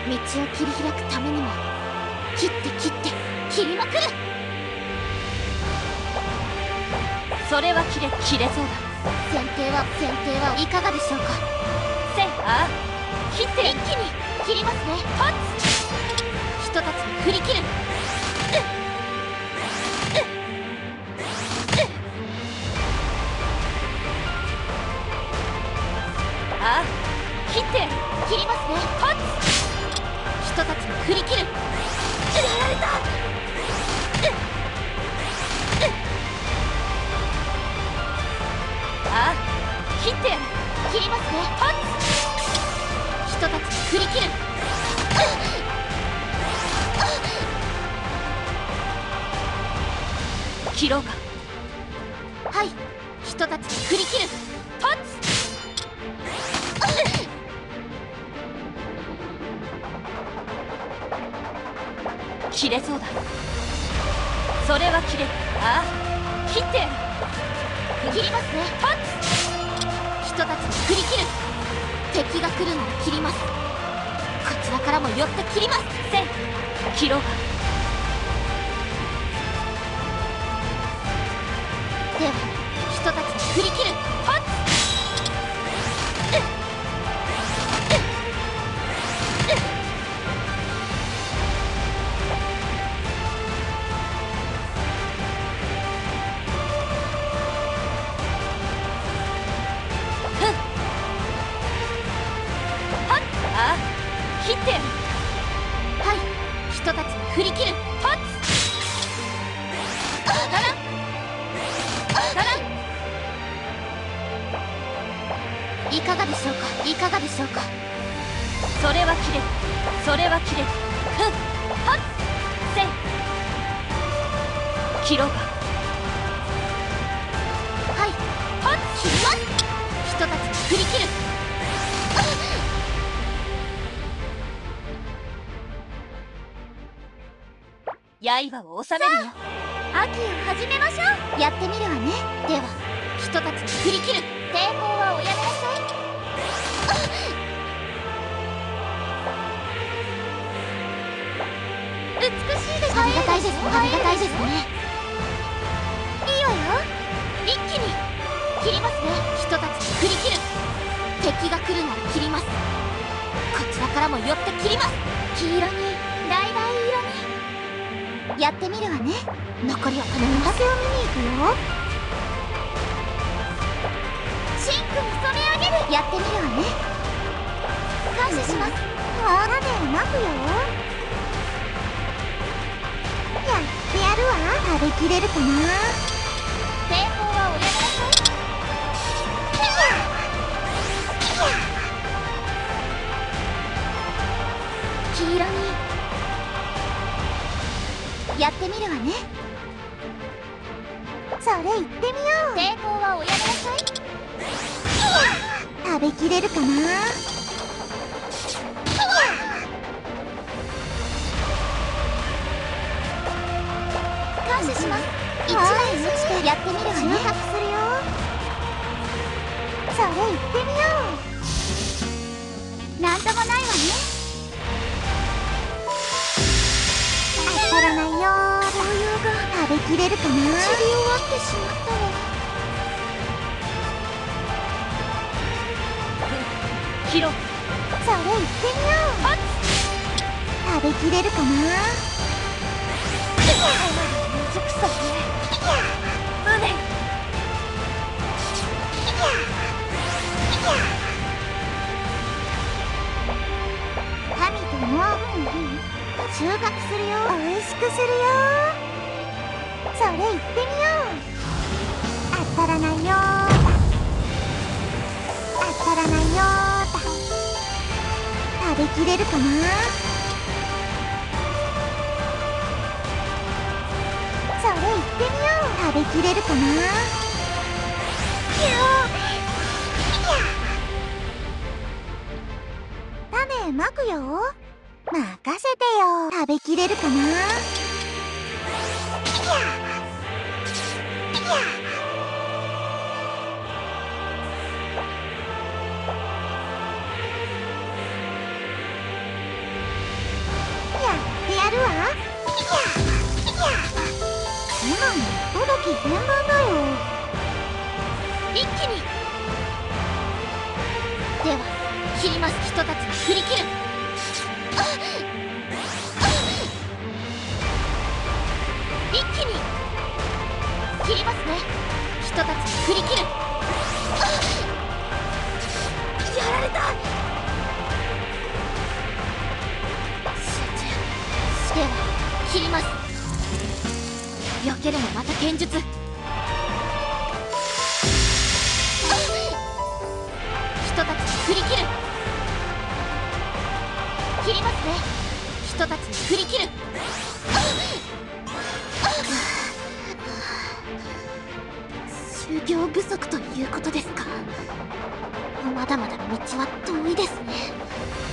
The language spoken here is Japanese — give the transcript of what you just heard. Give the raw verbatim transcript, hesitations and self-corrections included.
道を切り開くためにも切って切って切りまくる。 それは切れ切れそうだ。 剪定は剪定はいかがでしょうか。 せんああ切って一気に切りますね。 パッ人たちに振り切る。 ああ切って切りますね。 パッ人たちに振り切る。やられた。 ああ切って切りますね。 パッ人たちに振り切る。 切ろうか。 はい、人たちに振り切る。 パッ切れそうだ。それは切れる。ああ切って切りますね。 パッ人たちに振り切る。敵が来るなら切ります。こちらからも寄って切ります。 せん切ろうか。 では人たちに振り切る。 パッああ切ってやる。 はい、人たちに振り切る。 パッ当たらん当たらん。 いかがでしょうか。いかがでしょうか。 それは切れる。それは切れる。ふんはっせん切ろうか。 はい、 はっ切ります。人たちに振り切る。 刃を収めるよ。 秋を始めましょう。やってみるわね。では人たちに振り切る。抵抗はおやめなさい。美しいですね。ありがたいですね。ありがたいですね。いいわよ。一気に切りますね。人たちに振り切る。敵が来るなら切ります。こちらからも寄って切ります。黄色に橙色にやってみるわね。残りを頼みます。を見に行くよ。シンクに染め上げる。やってみるわね。感謝します。あらねうまくよ。やってやるわ。食べきれるかな。抵抗はおやめなさい。黄色にやってみるわね。それ行ってみよう。抵抗はおやめなさい。食べきれるかな。感謝します。一枚落ちてやってみるわね。収穫するよ。それ行ってみよう。なんともないわね。当たらないよ。紅葉が食べきれるかな。散り終わってしまったわ。 切ろう。 それ行ってみよう。食べきれるかな。 水草ね。無念。 神とも収穫するよ。美味しくするよ。それ行ってみよう。当たらないよーだ。当たらないよーだ。食べきれるかな。それ行ってみよう。食べきれるかな。種まくよ。任せてよ。食べきれるかな。 だけ順番だよ。一気に。では切ります。人たちに振り切る。一気に切りますね。人たちに振り切る。やられた。集中。では切ります。避けるもまた剣術。人たちに振り切る。切りますね。人たちに振り切る。修行不足ということですか。まだまだ道は遠いですね。